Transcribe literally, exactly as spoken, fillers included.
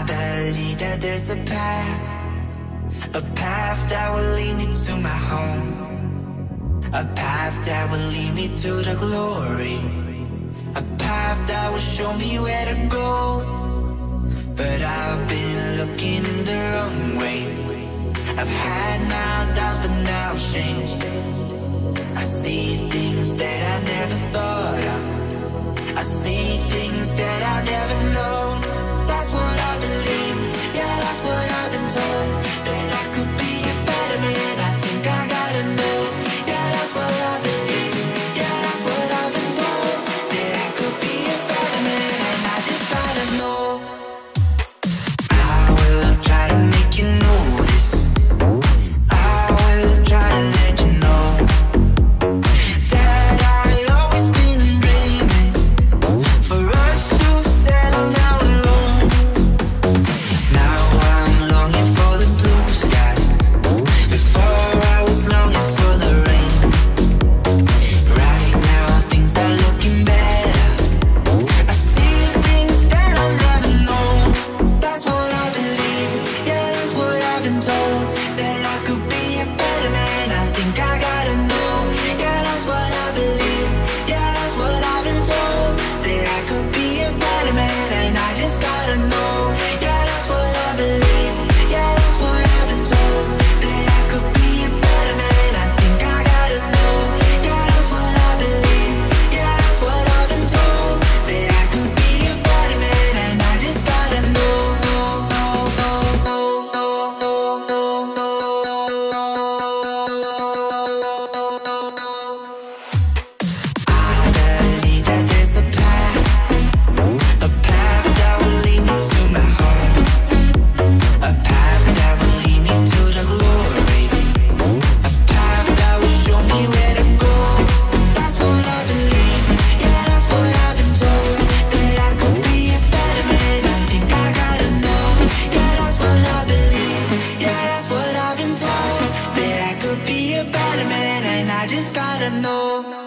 I believe that there's a path, a path that will lead me to my home, a path that will lead me to the glory, a path that will show me where to go. But I've been looking in the wrong way. I've had my doubts, but now I've changed. I see things that I never thought of. I see things that I never known. That's what I believe, yeah, that's what I've been told. That I could be a better man, I think I gotta know. Yeah, that's what I believe, yeah, that's what I've been told. That I could be a better man, and I just gotta know. I will try to make you notice. I will try to let you know that I always been dreaming for us to settle down alone. Now I'm longing for the blue sky. Before I was longing for the rain. Right now things are looking better. I see things that I've never known. That's what I believe, yeah, that's what I've been told. That I could be a better man, I think I gotta know. Yeah, that's what I believe, yeah, that's what I've been told. That I could be a better man, and I just gotta know. Yeah, that's what I believe, yeah, that's what I've been told. That I could be a better man, I think I gotta know. Yeah, that's what I believe, yeah, that's what I've been told. That I could be a better man, and I just gotta know. I believe that there's a path, a path that will lead me to my home, a path that will lead me to the glory, a path that will show me where to go. That's what I believe, yeah, that's what I've been told. That I could be a better man, I think I gotta know. Yeah, that's what I believe, yeah, that's what I've been told. That I could be a better man, and I just gotta know.